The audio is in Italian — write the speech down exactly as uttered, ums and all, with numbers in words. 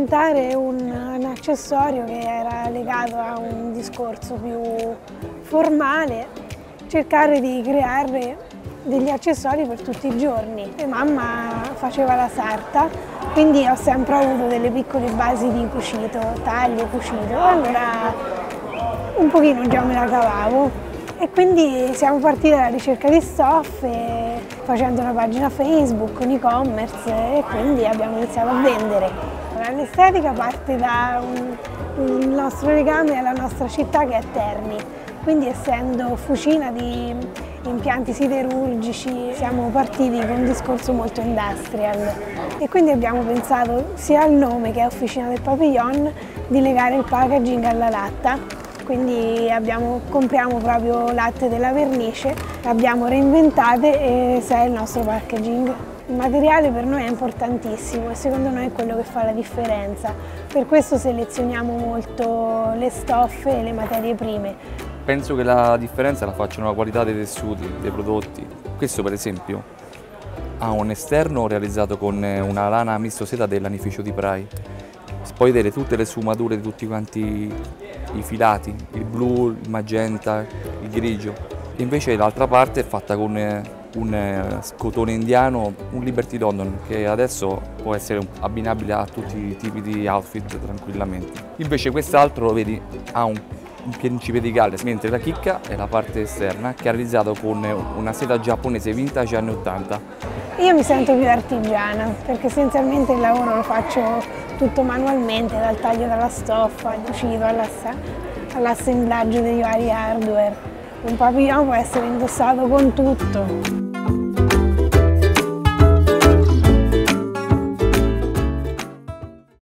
diventare un, un accessorio che era legato a un discorso più formale, cercare di creare degli accessori per tutti i giorni. E mamma faceva la sarta, quindi ho sempre avuto delle piccole basi di cucito, taglio, cucito, allora un pochino già me la cavavo. E quindi siamo partiti dalla ricerca di stoffe, facendo una pagina Facebook, un e-commerce, e quindi abbiamo iniziato a vendere. L'estetica parte da un, il nostro legame alla nostra città che è Terni, quindi essendo fucina di impianti siderurgici siamo partiti con un discorso molto industrial e quindi abbiamo pensato sia al nome che a Officina del Papillon di legare il packaging alla latta. Quindi abbiamo, compriamo proprio latte della vernice, l'abbiamo reinventate e se è il nostro packaging. Il materiale per noi è importantissimo e secondo noi è quello che fa la differenza. Per questo selezioniamo molto le stoffe e le materie prime. Penso che la differenza la facciano la qualità dei tessuti, dei prodotti. Questo per esempio ha un esterno realizzato con una lana misto seta del lanificio di Prai. Puoi vedere tutte le sfumature di tutti quanti i filati, il blu, il magenta, il grigio. E invece l'altra parte è fatta con un cotone indiano, un Liberty London, che adesso può essere abbinabile a tutti i tipi di outfit tranquillamente. Invece quest'altro, vedi, ha un, un principe di Galles, mentre la chicca è la parte esterna, che è realizzato con una seta giapponese vintage anni ottanta. Io mi sento più artigiana, perché essenzialmente il lavoro lo faccio tutto manualmente, dal taglio della stoffa, al cucito, all'assemblaggio dei vari hardware. Un papillon può essere indossato con tutto.